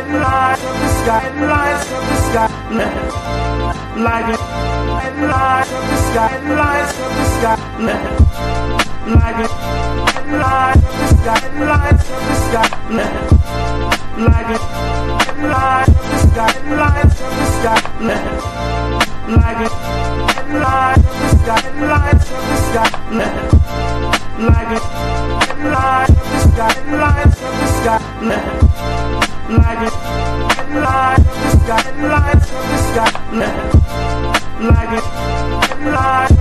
headlights of the sky, headlights of the sky, like it, headlights of the sky, headlights of the sky, like it, headlights of the sky, headlights of the sky, like it, headlights of the sky, headlights of the sky, like it, headlights of the sky, headlights of the sky, like it, headlights of the sky, headlights of the sky, like it, headlights of the sky, headlights of the sky, like it, headlights.